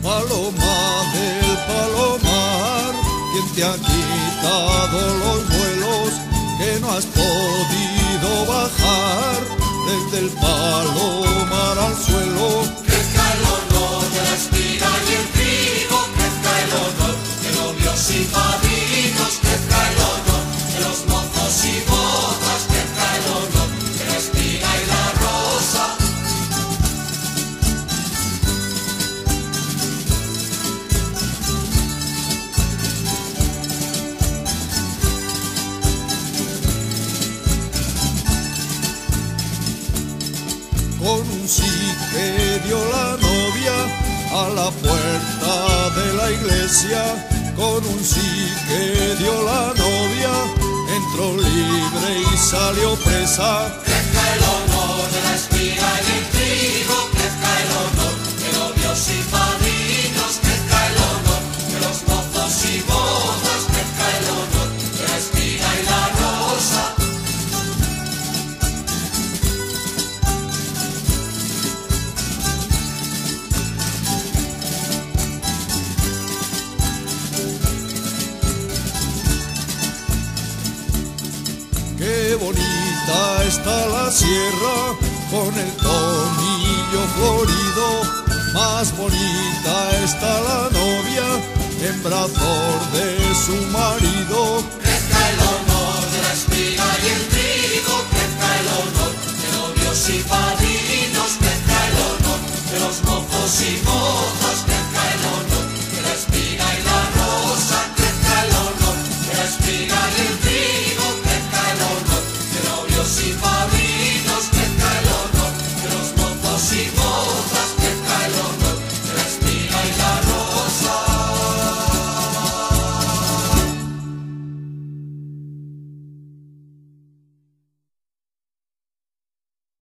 Paloma del palomar, ¿quién te ha quitado los vuelos que no has podido bajar desde el palomar al suelo? Crezca el honor de la espiga y el trigo, crezca el honor de novios y padrinos, crezca el honor de los mozos y bodas, crezca el honor de la espiga y la rosa. Con un sí que dio la novia a la puerta de la iglesia, con un sí que dio la novia, entró libre y salió presa. Crezca el honor de la espiga y el trigo, crezca el honor de novios y padrinos, crezca el honor de los mozos y bodas, crezca el honor de la espiga y la rosa. Qué bonita está la sierra con el tomillo florido, más bonita está la novia en brazos de su marido. Crezca el honor de la espiga y el trigo, crezca el honor de novios y padrinos, crezca el honor de los mozos y mozas, crezca el honor